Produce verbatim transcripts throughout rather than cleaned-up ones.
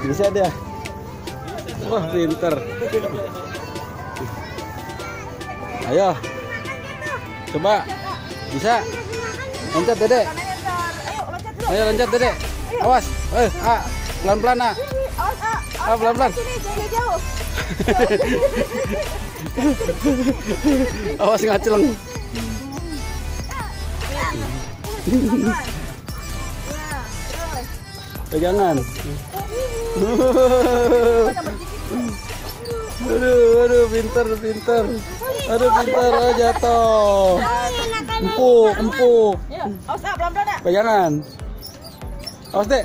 Bisa dia. Wah, pinter. Ayo. Coba. Bisa. Loncat, Dedek. Ayo loncat, Dedek. Awas. Eh, ah, pelan-pelan, ah. Ah, pelan-pelan. Awas ngaceleng. Pegangan. Aduh, aduh, pinter, pinter. Aduh, pinter, oh, jatuh. Empuk, empuk. Pegangan. Awas, Dek.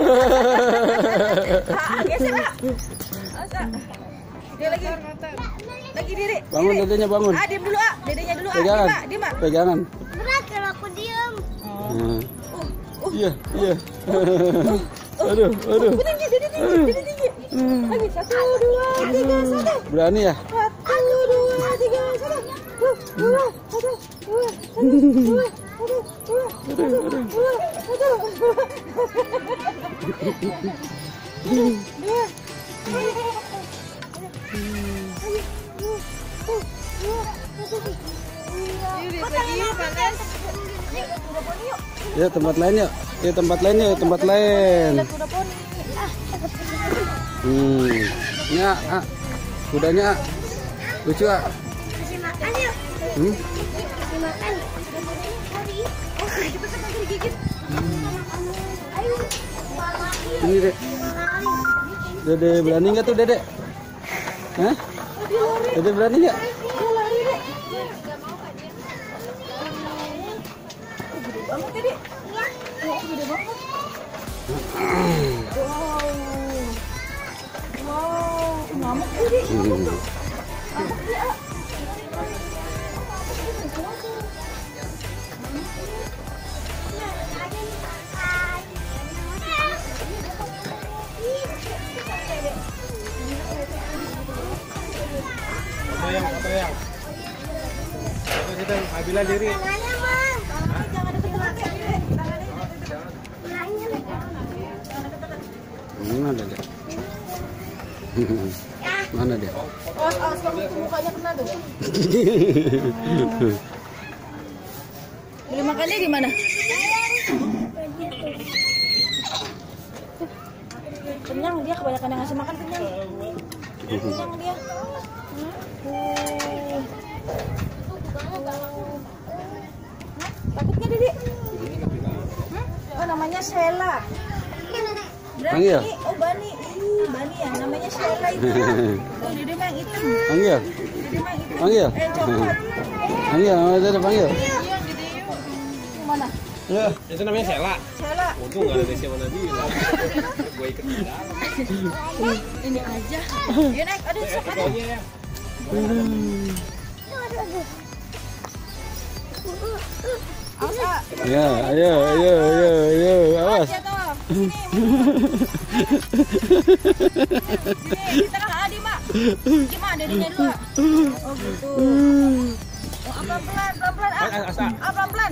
Dia lagi. Lagi diri. Bangun, dedenya bangun. Ah, diam dulu, ah. Dedenya dulu, ah. Pegangan. Diam, diam, ah. Pegangan. Berat kalau aku diem. Nah. Iya, iya. Aduh, aduh. Tinggi, tinggi, tinggi, tinggi. Lagi satu, dua, tiga, satu. Berani ya? Satu, dua, tiga, satu. Dua, satu, dua, dua, satu, dua, satu, dua, satu. Dua. Ya, tempat lain yuk. Ya, tempat lain yuk, tempat lain. Hmm. Ya, ah. Kudanya lucu, ah. Kasih makan yuk. Hmm? Kasih makan. Ini, Dek. Dede berani nggak tuh, Dede? Hah? Dede berani nggak? Yang foto yang foto kita Abila diri. Mana dia? Mana dia? Awas, awas, kamu mukanya kena tuh. Beli makannya di mana? Kenyang dia, kebanyakan yang ngasih makan kenyang. Kenyang dia. Uh. Takut nggak, Dede? Hmm? Oh, namanya Sheila. Panggil. Oh, Bani. Ih, Bani ya, namanya Sheila itu. Tuh, Dede mah yang hitam. Panggil. Dede mah yang hitam. Panggil. Eh, coklat. Panggil, nama Dede panggil. Iya, Dede yuk. Mana? Ya. Itu namanya Sela. Sheila. Untung nggak ada siapa Nabi. Gue ikut di dalam. Ini aja. Yuk naik, aduh, sok aduh. Awas, ah. Ya, ayo, ayo, ayo, ayo, awas. Aja toh. Sini. Sini, di tengah ah, Dima. Dima, Dedenya dulu. Ah. Oh, gitu. Oh, pelan-pelan, pelan-pelan. Ah, ah pelan-pelan.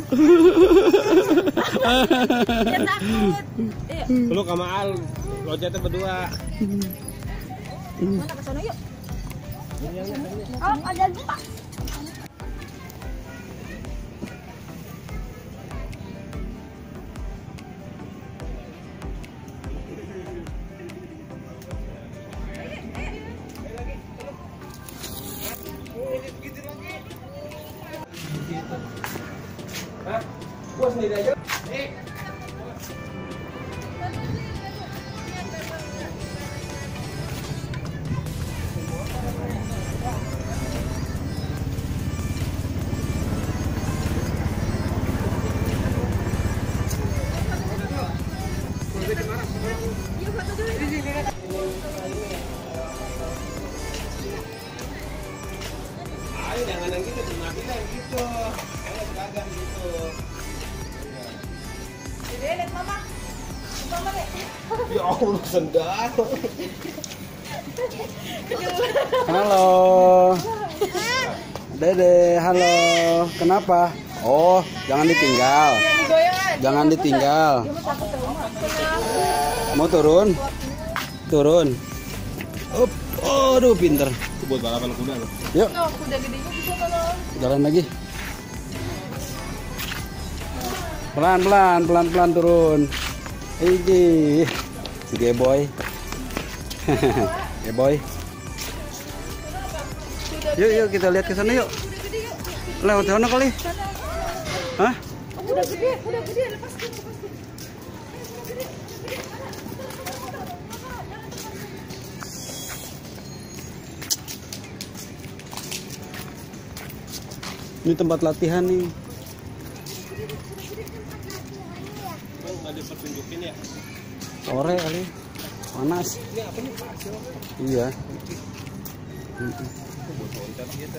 Dia takut. Iya. Peluk sama Al, loncatnya berdua. Mana ke sana yuk. Oh, ada dua. Hah? Gua sendiri aja. Eh. Ayo jangan yang gitu, cuma kita yang gitu. Ayo gagal gitu. Dede, lihat mama. Mama, Dek. Ya Allah, sendal. Halo. Dede, halo. Kenapa? Oh, jangan ditinggal. Jangan digoyang, ah. Jangan ditinggal. Dia mau takut sama Mama. Mau turun? turun. Up. Aduh, pinter. Itu buat balapan kuda loh. Yuk, Tuh, kuda gedenya bisa kalau. jalan lagi. Pelan-pelan, pelan-pelan turun. Ini si Geboy. Geboy. Yuk, yuk kita lihat ke sana yuk. Lewat sana kali. Hah? Oh, kuda gede, kuda gede, lepaskan, lepaskan. Ini tempat latihan nih. Emang nggak ada pertunjukin ya? Sore kali. Panas. Ini apa nih pasir? Iya. Buat konten gitu.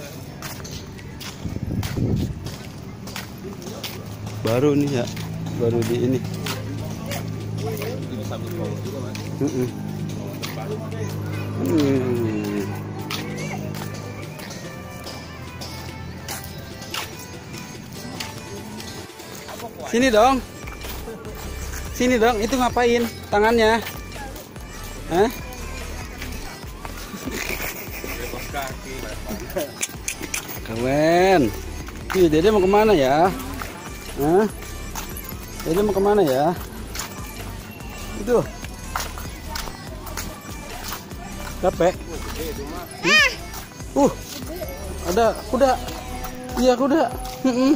Baru nih ya. Baru di ini. Itu sambil ngomong juga mas. Heeh. Baru. Hmm. Sini dong. Sini dong, itu ngapain tangannya? Hah? Bebas kaki. Keren. Ih, Dede mau kemana ya? Hah? Dede mau kemana ya? Itu. Capek. Uh, ada kuda. Iya kuda. Mm-mm.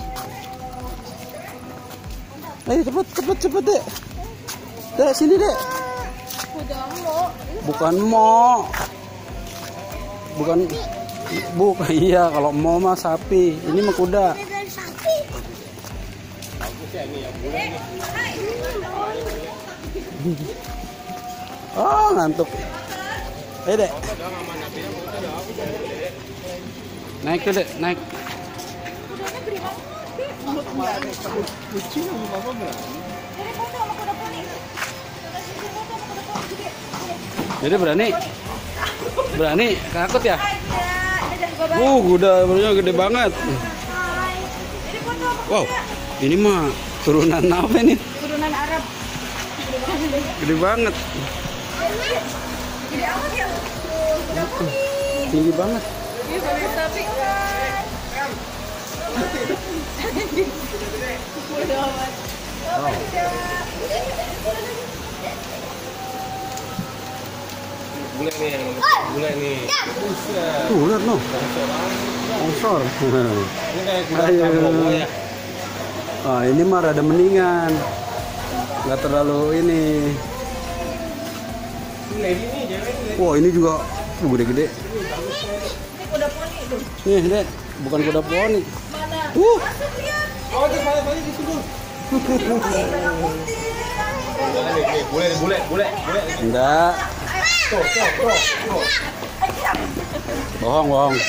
Ayo cepet, cepet, cepet dek. Dek sini dek. Kuda mo. Bukan mo. Bukan. Bukan iya kalau mo mah sapi. Ini mah kuda. Dari sapi. Bagus ya ini ya. Boleh nih. Oh ngantuk. Ayo dek. Naik tuh dek, naik. Kucing sama papa berapa? Jadi foto sama kuda poni. Foto sama kuda poni gede. Jadi berani? Berani? Takut ya? Ada juga banyak. Uh, kuda gede banget. Jadi foto sama Wow, ini mah turunan apa ini? turunan Arab. Gede banget. Gede amat ya. Kuda poni. Tinggi banget. Iya, bagus tapi kan. Kuda amat. Wow. Bule nih yang bule nih. Buset. Tuh, lihat no. Longsor. Ini kayak kuda Ayo. kampung ya. Ah, ini mah rada mendingan. Nggak terlalu ini. Ini lady nih, jangan ini. Wah, ini juga uh, gede-gede. Ini kuda poni tuh. Nih, dek. Bukan kuda poni. Mana? Uh, Masuk lihat. Oh, itu balik-balik di situ. Jangan nih, nih, bule, nih, bule, bule, bule. enggak. Tuh, tuh, tuh, tuh. Bohong, bohong.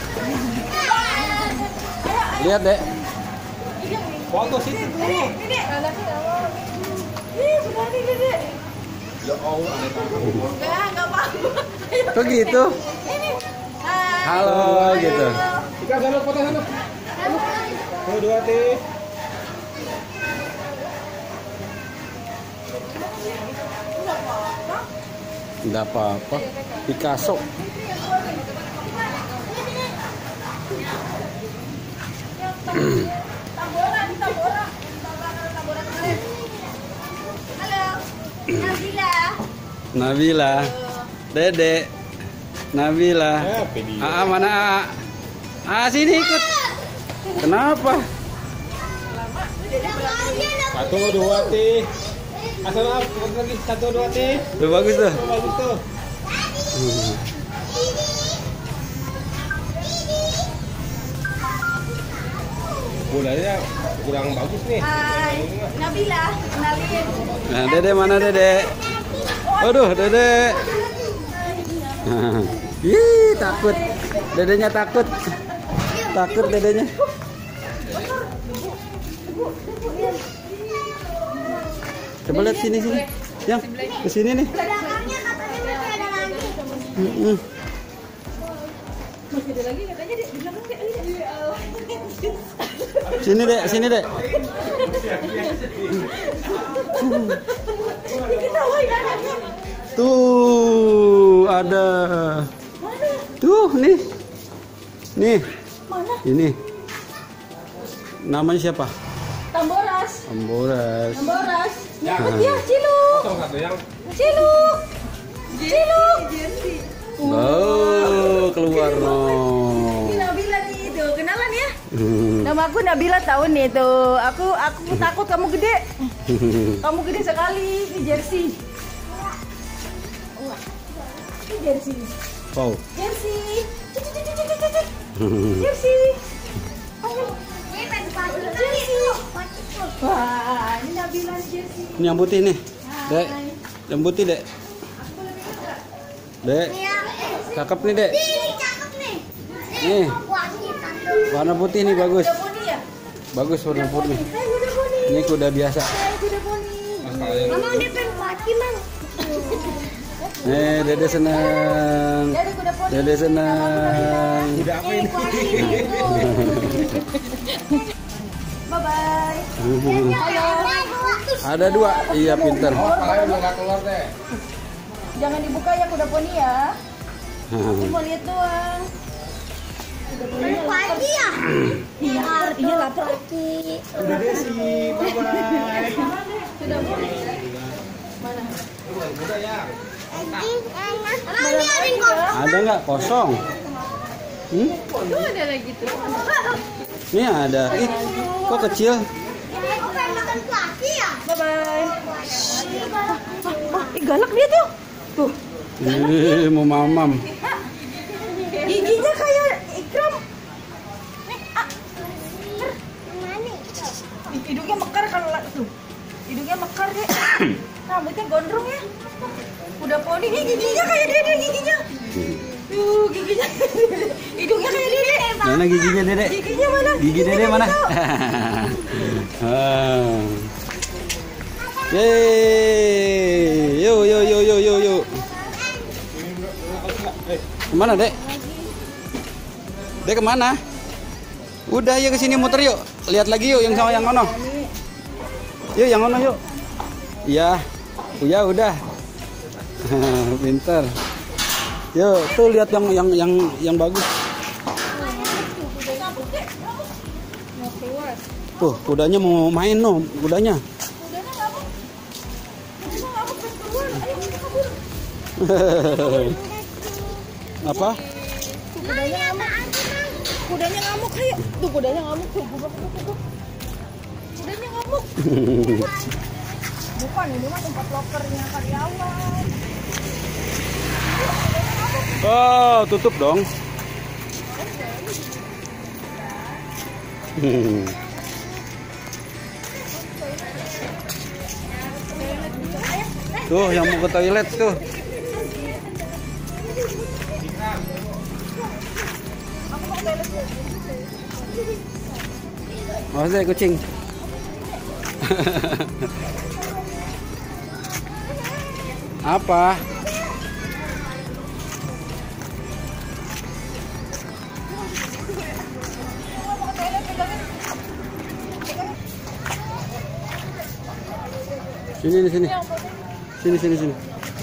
Lihat, dek. Foto situ dulu. Ini anaknya. Ih, berani gede. Ya Allah, ada tahu. Enggak, enggak apa-apa. Kok gitu? Ini. Hai. Halo, gitu. Ika, sana, foto sana. Tuh, dua, tiga. Enggak apa-apa. Picasso. Tamboran, tamboran. Tamboran, tamboran kemarin. Halo. Nabila. Nabila. Dede. Nabila. Eh, pedi. Aa mana Aa? Aa sini ikut. Kenapa? Satu, dua, tiga. Asal foto lagi. Satu, dua, tiga. Tuh bagus tuh. Tuh, bagus tuh. Bolanya kurang bagus nih. Hai. Nabila, kenalin. Nah, Dede mana Dede? Aduh, Dede. Ih, takut. Dedenya takut. Takut dedenya. Coba lihat sini sini. Yang ke sini nih. Belakangnya katanya masih ada lagi. Mm-mm. Masih ada lagi katanya di belakang kayak ini. Sini dek, sini dek. Diketawain anaknya. Tuh ada. Tuh nih. Nih. Mana? Ini. Namanya siapa? Tamboras. Tamboras. Tamboras. Ya. Nyangkut ya, Ciluk. Kosong satu yang. Ciluk. Ciluk. Oh, keluar no. Ini Nabila nih itu. Kenalan ya? Nama aku Nabila tahun nih tuh. Aku aku takut kamu gede. Kamu gede sekali. Ini jersey. Ini jersey. Wow. Jersey. Cicit, cicit, cicit, cicit. Jersey. Ini pengen pagi kali. Wah, ini Nabila jersey. Ini yang putih nih. Dek. Yang putih, Dek. Dek. Cakep nih, Dek. Ini cakep nih. Nih. Wangi tante. Warna putih nih bagus. Kuda poni ya? Bagus warna putih. Eh, kuda poni. Ini kuda biasa. Eh, kuda poni. Mama dia pengen pagi mang. Nih, Dede senang. Jadi kuda poni. Dede senang. Udah apa ini? Bye bye. Ada dua. Iya, pinter. Palanya udah nggak keluar deh. Jangan dibuka ya kuda poni ya. Aku mau lihat doang. Kuda poni Pagi ya. Iya, iya lapar. Udah deh sih. Bye bye. Kuda poni. Mana? Udah ya. Mama ini ada yang kok. Ada nggak? Kosong. Hmm? Itu ada lagi tuh. Ini ada. Ih, kok kecil? Aku pengen makan pagi ya. Bye bye. Ih, galak dia tuh. Tuh. Ih, mau mamam. Giginya kayak ikram. Nih, ah. Hidungnya mekar kalau la- tuh. Hidungnya mekar deh. Rambutnya gondrong ya. Udah poni nih giginya kayak dede giginya. Tuh giginya. Hidungnya kayak dede. Mana giginya, Dede? Giginya mana? Gigi Dede mana? Ah. Yeay. Yo yo yo yo yo yo. Kemana, Dek? Dek kemana? Udah ya kesini muter yuk. Lihat lagi yuk yang sama yang ono. Yuk yang ono yuk. Iya. Ya udah. Pinter. Yuk, tuh lihat yang yang yang yang bagus. Tuh, kudanya mau main no, kudanya. Apa? Kudanya apaan sih mang? Kudanya ngamuk kayak. Tuh kudanya ngamuk tuh. Gubrak, gubrak, gubrak. Kudanya ngamuk. Bukan, ini mah tempat lokernya karyawan. Oh, tutup dong. Tuh, yang mau ke toilet tuh. Awas deh kucing. Apa? Sini di sini. Sini sini sini.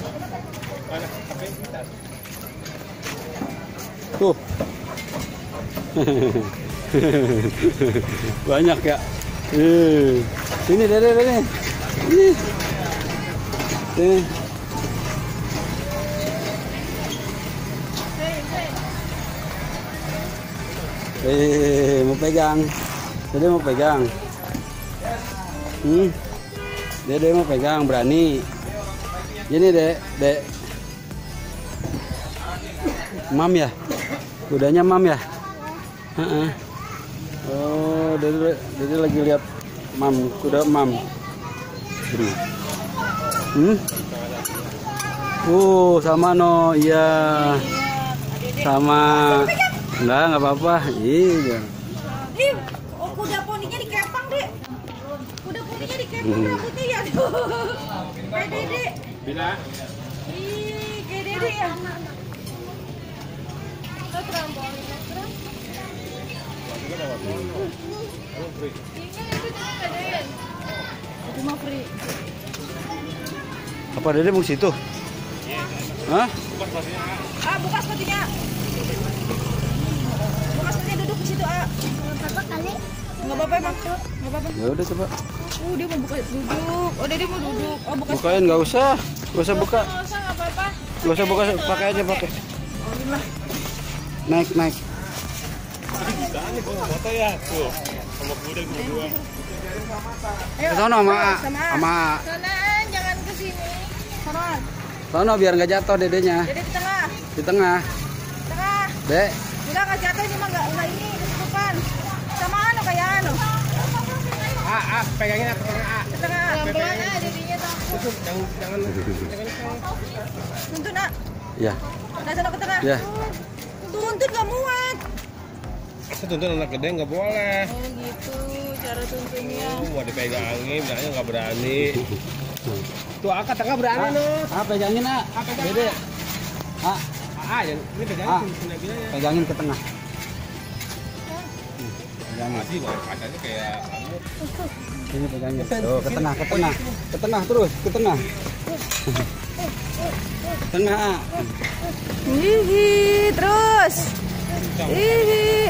Tuh. Banyak ya. Eh. Sini Dede Dede. Sini. Sini. Eh, mau pegang. Dede mau pegang. Hmm. Dede mau pegang, berani. Ini Dek, Dek. Mam ya? Kudanya mam ya? Heeh. Oh, Dede, Dede lagi lihat mam, kuda mam. Hmm? Uh, sama no, iya. Sama. Enggak, enggak apa-apa. Iya. Ih, oh, kuda poninya dikepang, Dek. Kuda poninya dikepang rambutnya ya tuh. Kayak Dede. Bila. Ih, kayak Dede ya. Tuh trampolin, tram. Itu mah free. Apa Dede mau ke situ? Hah? Ah, buka sepatunya. Buka sepatunya, duduk di situ, ah. Apa kali? Nggak apa-apa, Mak. Nggak apa-apa. Ya udah coba. Oh, dia mau buka duduk. Oh, dia mau duduk. Oh, buka. Bukain, nggak usah. Nggak usah buka. Nggak usah, nggak apa-apa. Nggak usah buka, pakai aja pakai. Naik, naik. Foto ya tuh. Sama kuda berdua. Ke sono sama A. Sama. Sama A. Sanaan, jangan ke sini. Sana. Sono biar nggak jatuh dedenya. Jadi di tengah. Di tengah. Tengah. Dek. Enggak, nggak jatuh, cuma nggak nggak ini kesukupan. Sama anu kayak anu. A, A, pegangin A, pegangin A. Ke tengah. Pelan-pelan ah, jadinya takut. Jangan, jangan, jangan. Tuntun, ah. Ya. Nah, sana ke tengah. Ya. Tuntun nggak muat. Masa tuntun anak gede nggak boleh. Oh gitu cara tuntunnya. Oh, mau dipegangin, bilangnya nggak berani. Tuh A, tengah berani no. A pegangin A. Dede. A. A, yang ini A. pegangin sini bilangnya. Pegangin ke tengah. Pegangin. Masih mau kacanya kayak kamu. Ini pegangin. Tuh, ke tengah, ke tengah. Ke tengah terus, ke tengah. Tengah A. Hihi, terus. Hihi.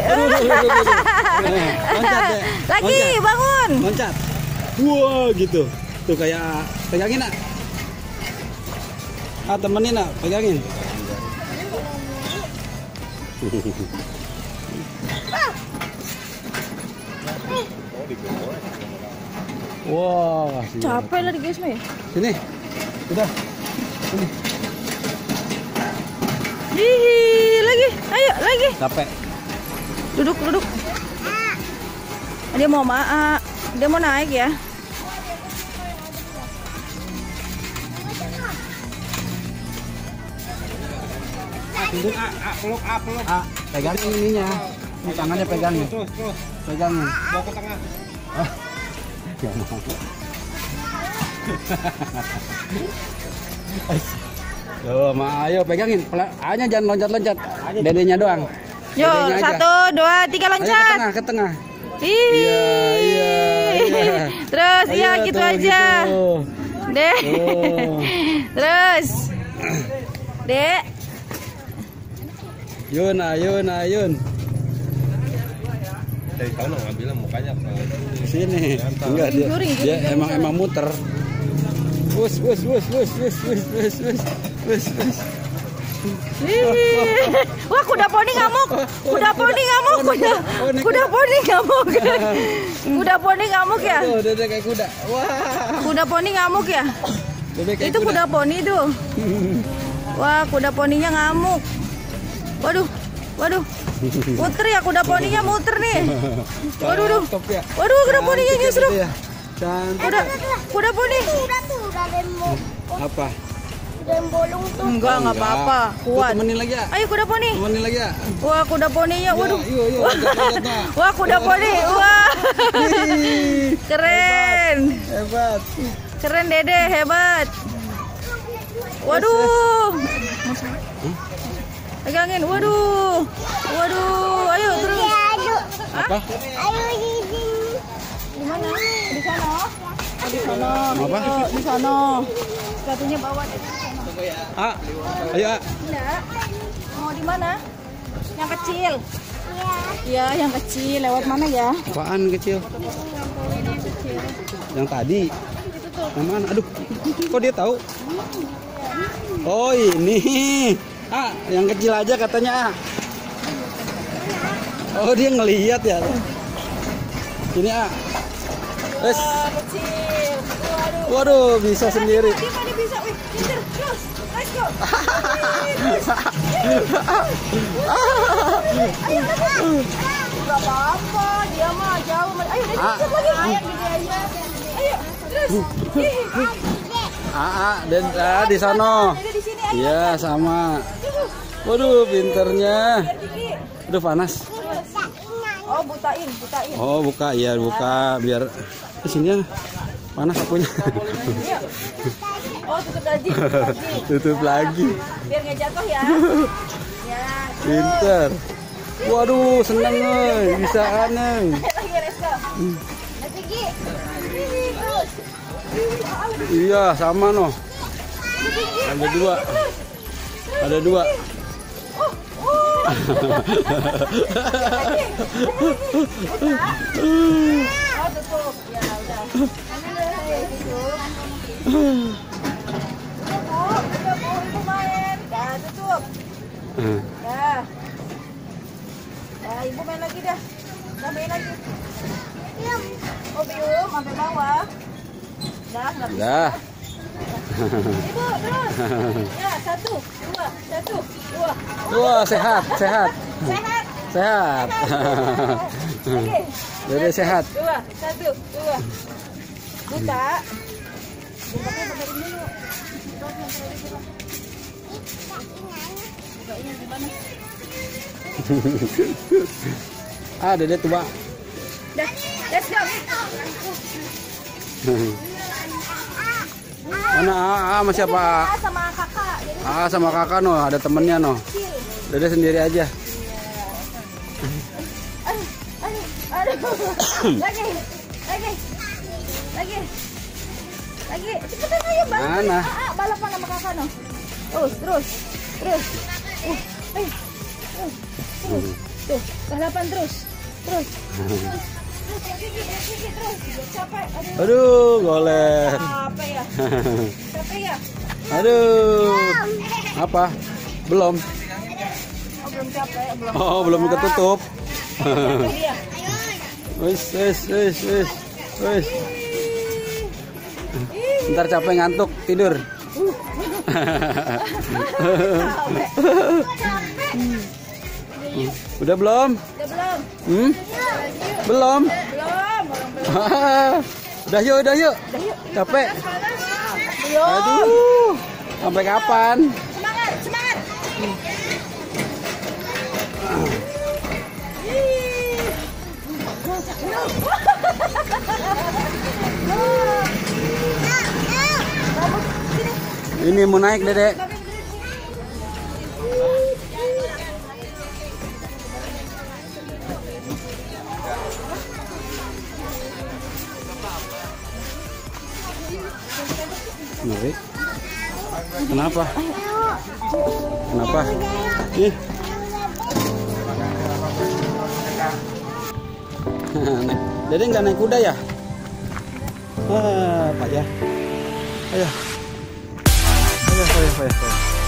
Loncat deh. Lagi, bangun. Loncat. Wah, gitu. Tuh kayak A. Pegangin A. A temenin A, pegangin. Wah, Capek lah di guys, Mei. sini. Udah. Sini. Hihi, lagi. Ayo, lagi. Capek. Duduk, duduk. Dia mau maa. Dia mau naik ya. Tuntun A, A, peluk A, peluk. A, pegangin ininya. Ini tangannya pegangin. Terus, terus. Pegangin. Bawa ke tengah. Ah. Gak mau. Tuh, Ma, ayo pegangin. A-nya jangan loncat-loncat. Dedenya doang. Yuk, Dedenya aja. satu, dua, tiga, Ayo ke loncat. tengah, ke tengah. Ih. Iya, iya, iya. Terus, Ayo, iya gitu tuh, aja. gitu. Dek. Tuh. Terus. Dek. Yun, ayun, ayun. Dari tahun nggak bilang mukanya ke Sini. Enggak dia. Guring, Dia guring, emang guring. emang muter. Wus, wus, wus, wus, wus, wus, wus, wus, wus, wus. Ih. Wah, kuda poni ngamuk. Kuda poni ngamuk. Kuda, kuda poni ngamuk. Kuda poni ngamuk ya? Tuh, dia kayak kuda. Wah. Kuda poni ngamuk ya? Dia kayak Itu kuda poni tuh. Wah, kuda poninya ngamuk. Waduh, waduh. Muter ya, kuda poninya muter nih. Waduh, waduh. Top ya. Waduh, kuda poninya nyusruk. Ya. Cantik. Kuda, kuda poni. Udah tuh, udah ada yang mau, Apa? udah yang bolong tuh. Enggak, enggak apa-apa. Tuh, Kuat. temenin lagi ya. Ayo kuda poni. Temenin lagi ya. Wah, kuda poninya. Waduh. Ya, yuk, yuk, loncat, loncat, Nak. Wah, kuda poni. Wah. Ih, Keren. Hebat. Keren Dede, hebat. Waduh. Pegangin. Waduh. Waduh. Ayo terus. Aduh, Apa? ayo di sini. Di mana? Di sana. Oh, di sana. Apa? Ayo, di sana. Sepatunya bawa di sana. A. Ayo, A. Enggak. Mau di mana? Yang kecil. Ya, Iya, yang kecil. Lewat mana ya? Apaan kecil? Yang tadi. Yang mana? Aduh, kok dia tahu? Oh, ini. Ah, yang kecil aja katanya. Ah. Oh, dia ngelihat ya. Ini ah. Wes. Oh, kecil. Waduh. Waduh, bisa sendiri. Dia mana bisa? Wih, pinter. Terus. Let's go. Enggak apa-apa, dia mah jauh. Ayo, dia Ah. lagi. Ayo, gini aja. Ayo, terus. Ah, ah, dan ah, di sono. Ada di sini ayo. Iya, sama. Waduh, pinternya. Gigi. Aduh, panas. Oh, butain, butain. Oh, buka. Iya, buka biar di sini ya. Panas akunya. Iya. Oh, tutup lagi, tutup lagi. Tutup lagi. Biar nggak jatuh ya. Ya. terus. Pinter. Waduh, seneng euy, bisa aneh. Lagi Resko. Let's Gigi. Terus. Iya, sama noh. Ada dua. Ada dua. Oh, oh. Oh, tutup. Ya udah. Ambil tutup. Tutup, Bu. Udah, Bu. Ibu main. Dah, tutup. Dah. Dah, Ibu main lagi dah. Dah, main lagi. Oh, bium sampai bawah. Dah, nggak bisa. Dah. Ibu, terus. Ya, satu, dua, satu, dua. Wah, sehat, sehat. Sehat. Sehat. Oke. Dede sehat. Dua, satu, dua. Buta. Bukanya bakarin dulu. Bukanya gimana? Ah, Dede tua. Dah, let's go. Mana A, A sama siapa? A sama kakak. Jadi A sama kakak no, ada temennya no. kecil. Dede sendiri aja. Aduh, aduh, aduh. Lagi, lagi, lagi, lagi. Cepetan ayo balap. Mana? Ah, ah, balapan sama kakak no. Terus, terus, terus. Uh, eh, uh, terus. Tuh, balapan terus, terus. Terus, gigi, gigi, terus. Capek. Aduh. Aduh, golek. Capek ya. Capek ya. Aduh. Apa? Belum. Oh, belum capek, belum. Oh, belum ketutup. Capek dia. Wis, wis, wis, wis. Wis. Ntar capek ngantuk, tidur. Udah belum? Udah belum? Hmm? Belum. Belum, orang belum. Udah yuk, udah yuk. Udah yuk. Capek. Belum. Aduh. Sampai kapan? Semangat, semangat. Ini mau naik, Dedek. Ngeri. Kenapa? Kenapa? Ih. Dede nggak naik kuda ya? Ah, Pak ya. Ayo. Ayo, ayo, ayo, ayo.